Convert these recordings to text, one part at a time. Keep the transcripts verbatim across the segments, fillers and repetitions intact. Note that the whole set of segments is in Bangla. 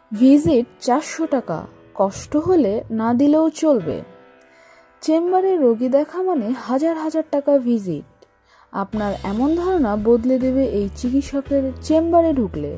ভিজিট চারশো টাকা, কষ্ট হলে না দিলেও চলবে। চেম্বারে রোগী দেখা মানে হাজার হাজার টাকা ভিজিট। আপনার এমন ধারণা বদলে দেবে এই চিকিৎসকের চেম্বারে ঢুকলে।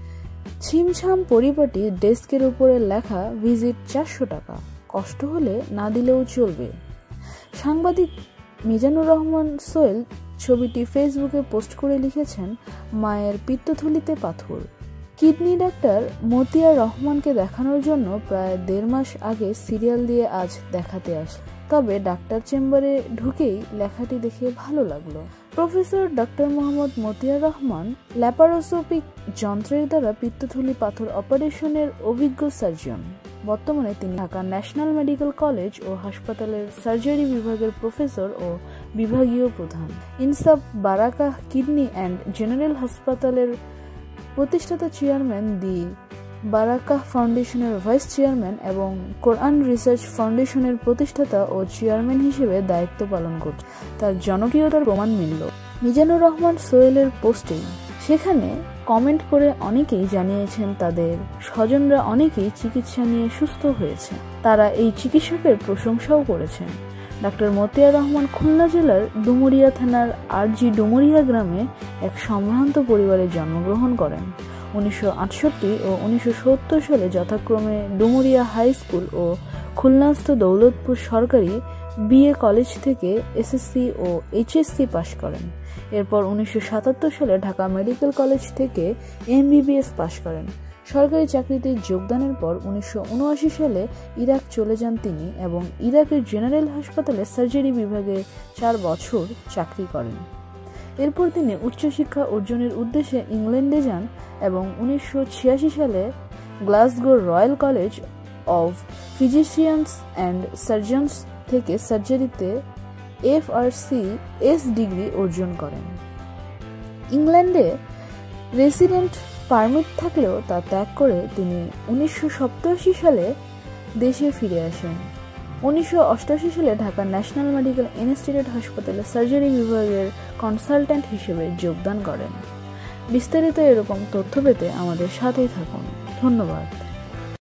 ছিমছাম পরিপাটি ডেস্কের উপরে লেখা ভিজিট চারশো টাকা, কষ্ট হলে না দিলেও চলবে। সাংবাদিক মিজানুর রহমান সোহেল ছবিটি ফেসবুকে পোস্ট করে লিখেছেন, মায়ের পিত্তথলিতে পাথর। কিডনি ডাক্তার মতিয়ার রহমানকে দেখানোর জন্য প্রায় দেড় মাস আগে সিরিয়াল দিয়ে আজ দেখাতে আসে। তবে ডাক্তার চেম্বারে ঢুকেই লেখাটি দেখে ভালো লাগলো। Professor doctor Mohammad Matiar Rahman laparoscopic যন্ত্রের দ্বারা পিত্তথলি পাথর অপারেশনের অভিজ্ঞ সার্জন। বর্তমানে তিনি ঢাকা ন্যাশনাল মেডিকেল কলেজ ও হাসপাতালের সার্জারি বিভাগের প্রফেসর ও বিভাগীয় প্রধান। ইনসাফ বারাকাহ কিডনি অ্যান্ড জেনারেল হাসপাতালের প্রতিষ্ঠাতা চেয়ারম্যান, দি বারাকাহ ফাউন্ডেশনের ভাইস চেয়ারম্যান এবং কোরআন রিসার্চ ফাউন্ডেশনের প্রতিষ্ঠাতা ও চেয়ারম্যান হিসেবে দায়িত্ব পালন করছে। তার জনপ্রিয়তার প্রমাণ মিলল মিজানুর রহমান সোহেলের পোস্টেই। সেখানে কমেন্ট করে অনেকেই জানিয়েছেন তাদের স্বজনরা অনেকেই চিকিৎসা নিয়ে সুস্থ হয়েছে। তারা এই চিকিৎসকের প্রশংসাও করেছেন। ডাক্তার মতিয়ার রহমান খুলনা জেলার ডুমুরিয়া থানার আরজি ডুমুরিয়া গ্রামে এক সম্ভ্রান্ত পরিবারে জন্মগ্রহণ করেন। উনিশশো আটষট্টি ও উনিশশো সত্তর সালে যথাক্রমে ডুমুরিয়া হাই স্কুল ও খুলনাস্থ দৌলতপুর সরকারি বিএ কলেজ থেকে এসএসসি ও এইচএসসি পাশ করেন। এরপর উনিশশো সাতাত্তর সালে ঢাকা মেডিকেল কলেজ থেকে এমবিবিএস পাশ করেন। সরকারি চাকরিতে যোগদানের পর উনিশশো উনআশি সালে ইরাক চলে যান তিনি এবং ইরাকের জেনারেল হাসপাতালে সার্জারি বিভাগে চার বছর চাকরি করেন। এরপর তিনি উচ্চশিক্ষা অর্জনের উদ্দেশ্যে ইংল্যান্ডে যান এবং উনিশশো ছিয়াশি সালে গ্লাসগোর royal college of physicians and surgeons থেকে সার্জারিতে এফআরসি এস ডিগ্রি অর্জন করেন। ইংল্যান্ডে রেসিডেন্ট পারমিট থাকলেও তা ত্যাগ করে তিনি উনিশশো সপ্তাশি সালে দেশে ফিরে আসেন। উনিশশো অষ্টাশি সালে ঢাকা ন্যাশনাল মেডিকেল ইনস্টিটিউট হাসপাতালে সার্জারি বিভাগের কনসালট্যান্ট হিসেবে যোগদান করেন। বিস্তারিত এরকম তথ্য পেতে আমাদের সাথেই থাকুন। ধন্যবাদ।